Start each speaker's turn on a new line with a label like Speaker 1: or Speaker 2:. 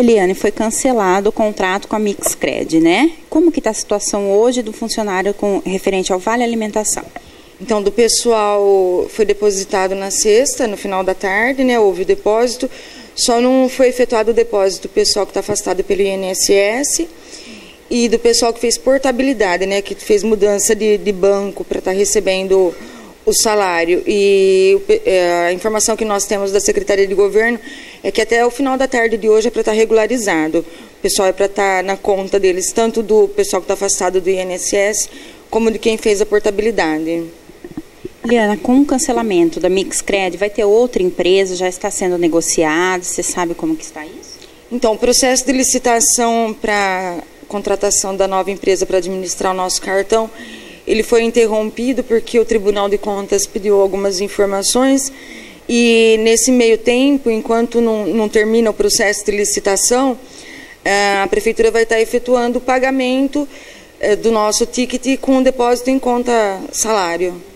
Speaker 1: Eliane, foi cancelado o contrato com a Mixcred, né? Como que está a situação hoje do funcionário referente ao Vale Alimentação?
Speaker 2: Então, do pessoal foi depositado na sexta, no final da tarde, né? Houve o depósito, só não foi efetuado o depósito do pessoal que está afastado pelo INSS e do pessoal que fez portabilidade, né? Que fez mudança de banco para estar recebendo o salário. E a informação que nós temos da Secretaria de Governo é que até o final da tarde de hoje é para estar regularizado. O pessoal é para estar na conta deles, tanto do pessoal que está afastado do INSS, como de quem fez a portabilidade.
Speaker 1: Eliana, com o cancelamento da Mixcred, vai ter outra empresa, já está sendo negociado, você sabe como que está isso?
Speaker 2: Então, o processo de licitação para contratação da nova empresa para administrar o nosso cartão, ele foi interrompido porque o Tribunal de Contas pediu algumas informações e nesse meio tempo, enquanto não termina o processo de licitação, a Prefeitura vai estar efetuando o pagamento do nosso ticket com depósito em conta salário.